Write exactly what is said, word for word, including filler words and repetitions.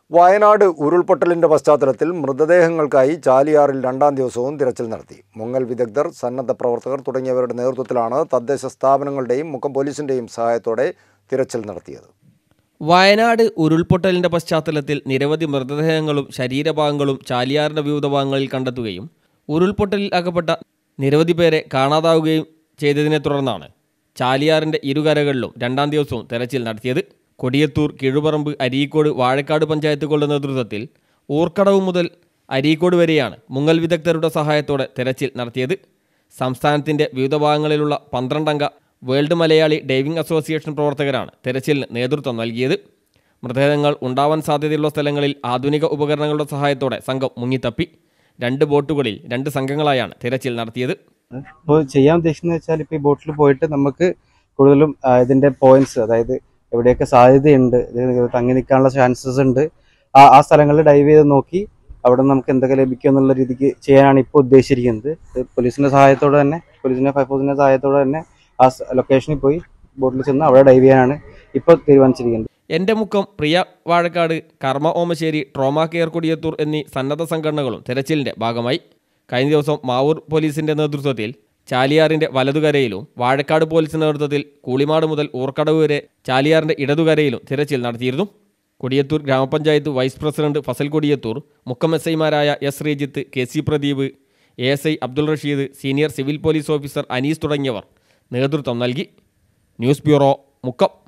വയനാട് ഉരുൾപൊട്ടലിന്റെ പശ്ചാത്തലത്തിൽ മൃതദേഹങ്ങൾക്കായി ചാലിയാറിൽ രണ്ടാം ദിവസവും തിരച്ചിൽ നടത്തി. മുങ്ങൽ വിദഗ്ധർ, സന്നദ്ധ പ്രവർത്തകർ തുടങ്ങിയവരുടെ നേതൃത്വത്തിലാണ് തദ്ദേശ സ്ഥാപനങ്ങളുടെയും മുക്കം പോലീസിന്റെയും സഹായത്തോടെ തിരച്ചിൽ നടത്തിയത്. വയനാട് ഉരുൾപൊട്ടലിന്റെ പശ്ചാത്തലത്തിൽ നിരവധി മൃതദേഹങ്ങളും ശരീരഭാഗങ്ങളും ചാലിയാറിന്റെ വിവിധ ഭാഗങ്ങളിൽ കണ്ടെത്തുകയും ഉരുൾപൊട്ടലിൽ അകപ്പെട്ട നിരവധി പേരെ കാണാതാവുകയും ചെയ്തതിനെ തുടർന്നാണ് ചാലിയാറിന്റെ ഇരുകരകളിലും രണ്ടാം ദിവസവും തെരച്ചിൽ നടത്തിയത്. കൊടിയത്തൂർ, കീഴുപറമ്പ്, അരീക്കോട്, വാഴക്കാട് പഞ്ചായത്തുകളുടെ നേതൃത്വത്തിൽ ഊർക്കടവ് മുതൽ അരീക്കോട് വരെയാണ് മുങ്ങൽ വിദഗ്ധരുടെ സഹായത്തോടെ തെരച്ചിൽ നടത്തിയത്. സംസ്ഥാനത്തിന്റെ വിവിധ ഭാഗങ്ങളിലുള്ള പന്ത്രണ്ടംഗ വേൾഡ് മലയാളി ഡൈവിംഗ് അസോസിയേഷൻ പ്രവർത്തകരാണ് തെരച്ചിലിന് നേതൃത്വം നൽകിയത്. മൃതദേഹങ്ങൾ ഉണ്ടാവാൻ സാധ്യതയുള്ള സ്ഥലങ്ങളിൽ ആധുനിക ഉപകരണങ്ങളുടെ സഹായത്തോടെ സംഘം മുങ്ങിത്തപ്പി. രണ്ട് ബോട്ടുകളിൽ രണ്ട് സംഘങ്ങളായാണ് തിരച്ചിൽ നടത്തിയത്. ഇപ്പോൾ ചെയ്യാൻ ഉദ്ദേശിക്കുന്നത് വെച്ചാൽ ഇപ്പോൾ ഈ ബോട്ടിൽ പോയിട്ട് നമുക്ക് കൂടുതലും ഇതിന്റെ പോയിന്റ്സ്, അതായത് എവിടെയൊക്കെ സാധ്യതയുണ്ട്, തങ്ങി നിൽക്കാനുള്ള ചാൻസസ് ഉണ്ട്, ആ ആ സ്ഥലങ്ങളിൽ ഡൈവ് ചെയ്ത് നോക്കി അവിടെ നമുക്ക് എന്തൊക്കെ ലഭിക്കും എന്നുള്ള രീതിക്ക് ചെയ്യാനാണ് ഇപ്പോൾ ഉദ്ദേശിച്ചിരിക്കുന്നത്. പോലീസിന്റെ സഹായത്തോടെ തന്നെ പോലീസിന്റെ ഫയർഫോഴ്സിന്റെ സഹായത്തോടെ തന്നെ ആ ലൊക്കേഷനിൽ പോയി ബോട്ടിൽ ചെന്ന് അവിടെ ഡൈവ് ചെയ്യാനാണ് ഇപ്പോൾ തീരുമാനിച്ചിരിക്കുന്നത്. എൻ്റെ മുക്കം, പ്രിയ വാഴക്കാട്, കർമ്മ ഓമശ്ശേരി, ട്രോമ കെയർ കൊടിയത്തൂർ എന്നീ സന്നദ്ധ സംഘടനകളും തെരച്ചിലിൻ്റെ ഭാഗമായി. കഴിഞ്ഞ ദിവസം മാവൂർ പോലീസിൻ്റെ നേതൃത്വത്തിൽ ചാലിയാറിൻ്റെ വലതുകരയിലും വാഴക്കാട് പോലീസിൻ്റെ നേതൃത്വത്തിൽ കൂളിമാട് മുതൽ ഊർക്കടവ് വരെ ചാലിയാറിൻ്റെ ഇടതുകരയിലും തിരച്ചിൽ നടത്തിയിരുന്നു. കൊടിയത്തൂർ ഗ്രാമപഞ്ചായത്ത് vice president Fasal Kodiyathur, Mukkam S ഐമാരായ S Sreejith, K C Pradeep, A S I Abdul Rasheed, senior civil police officer Anees തുടങ്ങിയവർ നേതൃത്വം നൽകി. News bureau, Mukkam.